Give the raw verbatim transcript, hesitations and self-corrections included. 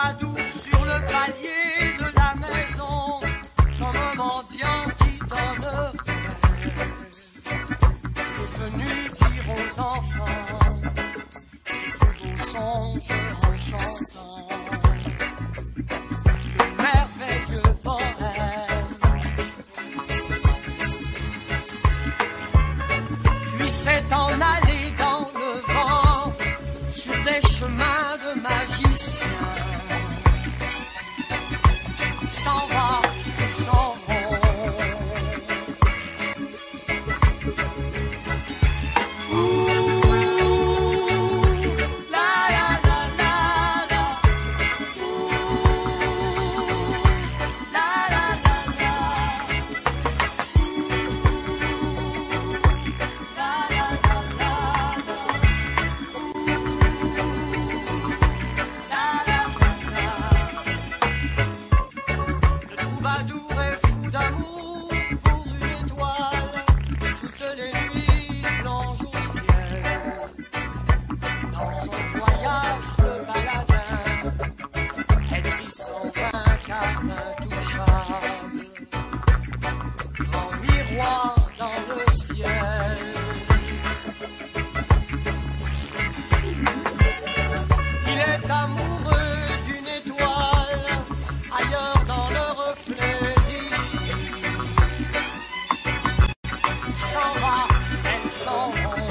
troubadour sur le palier de la maison, comme un mendiant qui donne rien, est venu dire aux enfants ses plus beaux songes en chantant de merveilleux poèmes. Puis s'est en allé dans le vent sur des chemins de magiciens. Il s'en va, il s'en va. Amoureux d'une étoile, ailleurs dans le reflet d'ici. Il s'en va, elle s'en va.